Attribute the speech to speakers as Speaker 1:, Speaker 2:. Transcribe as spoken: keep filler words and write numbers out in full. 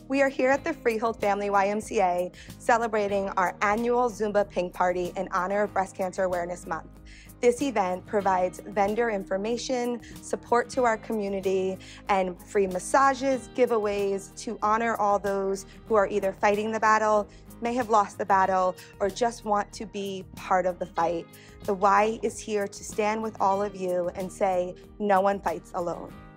Speaker 1: We are here at the Freehold Family Y M C A celebrating our annual Zumba Pink Party in honor of Breast Cancer Awareness Month. This event provides vendor information, support to our community, and free massages, giveaways to honor all those who are either fighting the battle, may have lost the battle, or just want to be part of the fight. The Y is here to stand with all of you and say, no one fights alone.